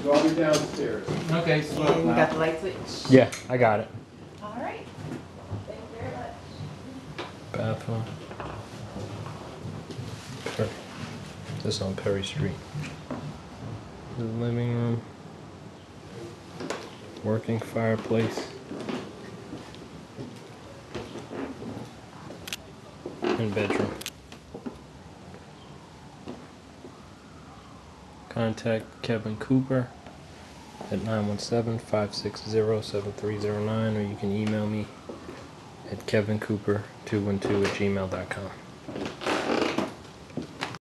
I'll be downstairs. Okay, so And you got the light switch? yeah, I got it. All right. Thank you very much. Bathroom. This on Perry Street. The living room. Working fireplace. And bedroom. Contact Kevin Cooper at 917-560-7309, or you can email me at kevincooper212@gmail.com.